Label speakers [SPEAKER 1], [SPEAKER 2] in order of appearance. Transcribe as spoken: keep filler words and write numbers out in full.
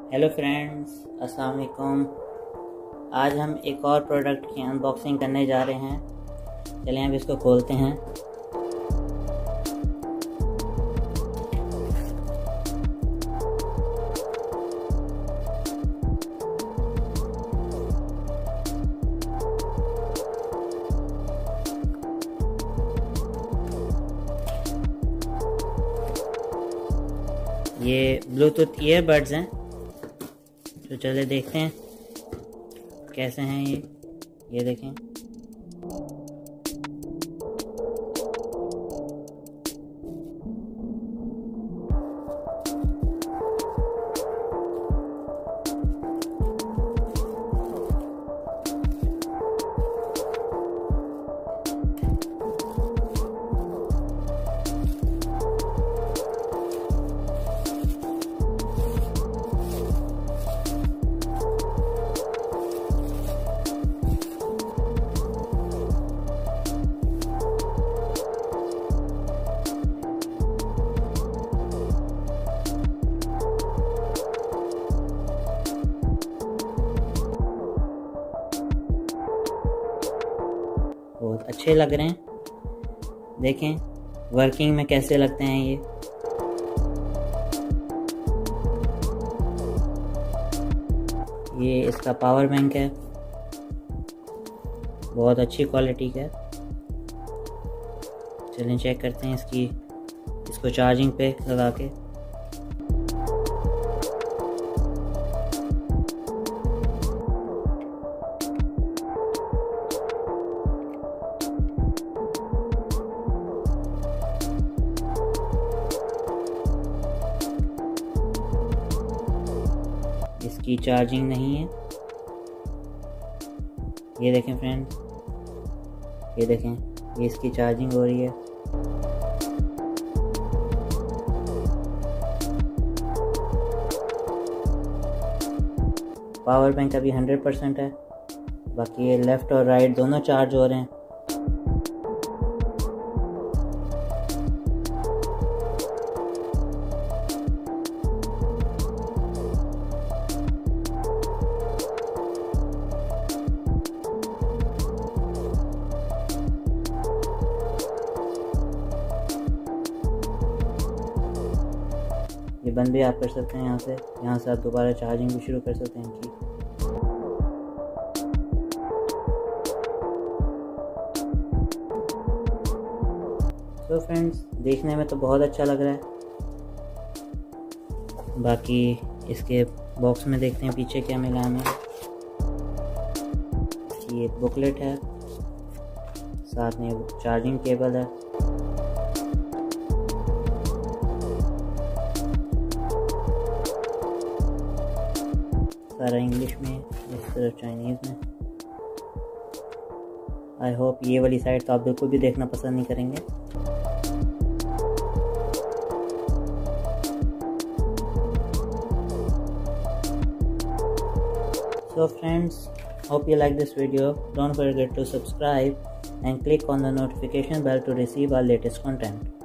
[SPEAKER 1] Hello friends, अस्सलाम वालेकुम। आज हम एक और प्रोडक्ट की अनबॉक्सिंग करने जा रहे हैं। चलिए अब इसको खोलते हैं। ये ब्लूटूथ ईयरबड्स हैं, तो चलिए देखते हैं कैसे हैं ये ये देखें। बहुत अच्छे लग रहे हैं। देखें वर्किंग में कैसे लगते हैं ये। ये इसका पावर बैंक है, बहुत अच्छी क्वालिटी का है। चलिए चेक करते हैं इसकी इसको चार्जिंग पे लगा के। इसकी चार्जिंग नहीं है। ये देखें फ्रेंड्स, ये देखें, ये इसकी चार्जिंग हो रही है। पावर बैंक अभी हंड्रेड परसेंट है, बाकी ये लेफ़्ट और राइट दोनों चार्ज हो रहे हैं। ये बंद भी आप कर सकते हैं यहाँ से यहाँ से आप दोबारा चार्जिंग भी शुरू कर सकते हैं इनकी। तो फ्रेंड्स, देखने में तो बहुत अच्छा लग रहा है। बाकी इसके बॉक्स में देखते हैं पीछे क्या मिला हमें। ये बुकलेट है, साथ में चार्जिंग केबल है। सारा इंग्लिश में, इस तरफ चाइनीज़ में। आई होप ये वाली साइड तो आप बिल्कुल भी देखना पसंद नहीं करेंगे। So friends, hope you like this video. Don't forget to subscribe and click on the notification bell to receive our latest content.